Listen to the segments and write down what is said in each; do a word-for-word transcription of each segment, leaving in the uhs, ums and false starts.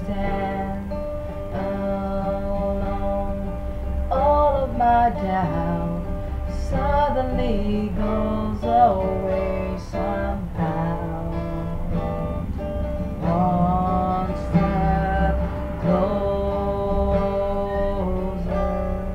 stand alone. All of my doubt suddenly goes away somehow. One step closer.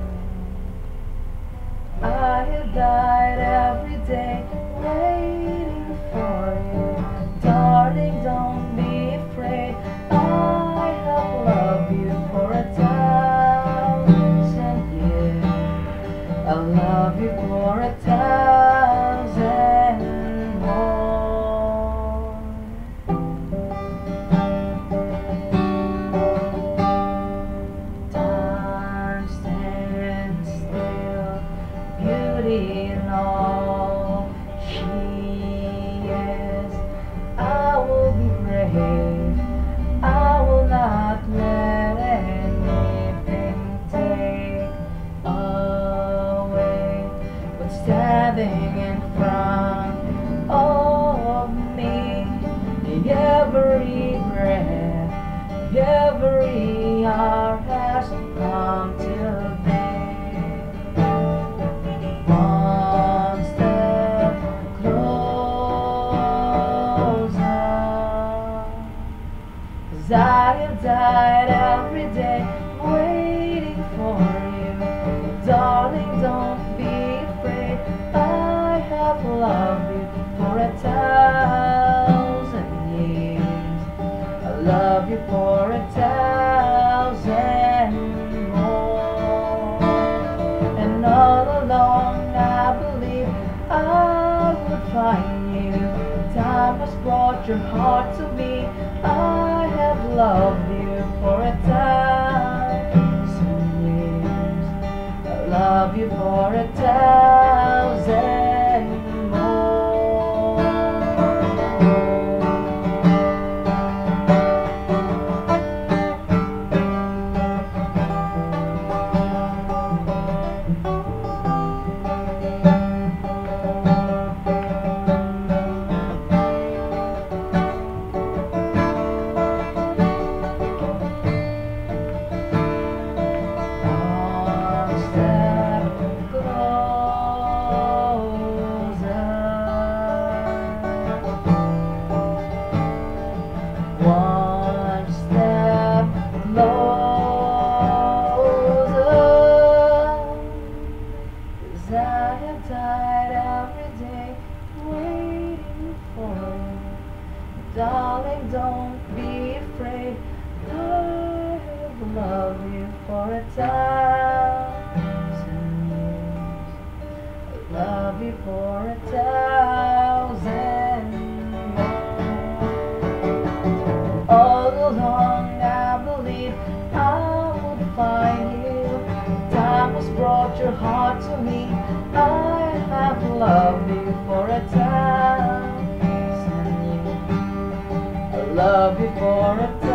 I have died every day waiting for you. Darling, don't be afraid. I have loved you for a thousand years. I love you for a thousand more. Time stands still, beauty in all she is. I will be brave, I will not let anything take away what's standing in front of me. Every breath, every hour has come today. One step closer. 'Cause I have died every day waiting for you. Darling, don't be afraid. I have loved you for a thousand years. I love you for a thousand more. And all along I believe I would find you. Time has brought your heart to me. I have loved you for a thousand years. I love you for a thousand more. One step closer. 'Cause I have died every day waiting for you. Darling, don't be afraid. I have loved you for a thousand years. I love you for a thousand more. All along I believe I would find you. Time has brought your heart to me. I have loved you for a thousand years. I love you for a thousand